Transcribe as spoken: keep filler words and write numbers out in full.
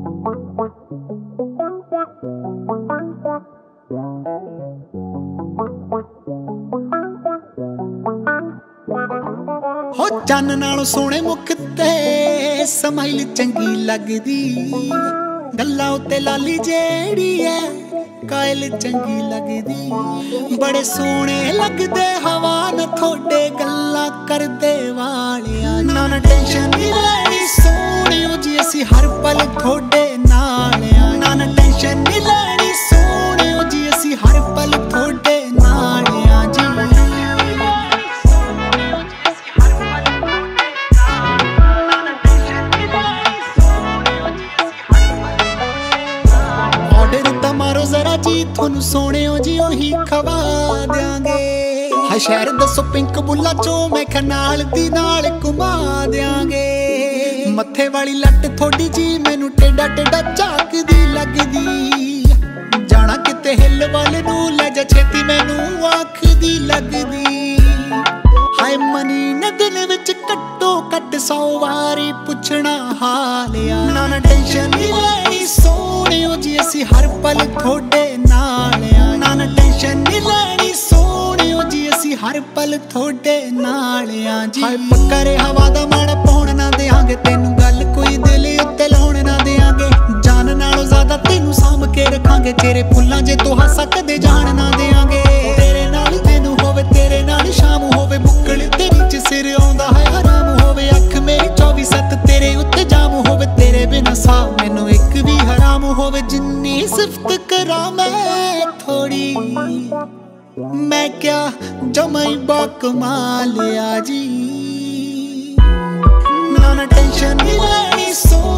हो चन्न नालों सोहणे मुख ते समाइल चंगी लगदी, गल्लां उत्ते लाली जेड़ी है कायल चंगी लगदी। बड़े सोहणे लगदे हवा न थोड़े गल्लां करदे वालिया, ना ना टेंशन नहीं लैनी सोहणियो जी असी हर पल थोड़े नाल आ। ना ना टेंशन नहीं लैनी सोहणियो जी असी हर पल थोड़े नाल आ जी। जरा जी थोनू सोहणियो जी ओही खवा देंगे। हाय शहर दसो पिंक बुला चो मैं खनाल दी नाल घुमा देंगे। मत्थे वाली लट थोड़ी जी मैनू टेढ़ा टेढ़ा झाकदी लगदी, जाना किते हिल वाले नू ले जा छेती मैनू आखदी लगदी। हाय मनी ने दिल विच कट्टो कट सौ वारी पुछना हाल आ। ना ना टेंशन नहीं लैनी सोहणियो जी असी हर पल थोड़े नाल आ। ना ना टेंशन नहीं लैनी सोहणियो जी असी हर पल थोड़े नाल आ जी। हाय पक्का रे हवा दा माड़ा पाउण ना देंगे तेनू, गल कोई दिल उत्ते लाउण ना देंगे। जान नालों ज्यादा तेनू साम के रखांगे, तेरे फुल्लां जे तो हासा कदे जान ना देंगे। तेरे नाल तेनू होवे तेरे नाल शाम होवे, बुक्कल तेरी च सिर आउंदा है हराम होवे। अख मेरी चौबी सत्त तेरे उत्ते जाम होवे, तेरे बिना सा मैनू एक भी हराम होवे। जिन्नी सिफत करा मैं थोड़ी, मैं क्या जमाई बाकमाल आ जी। ना ना टेंशन नहीं लैनी सो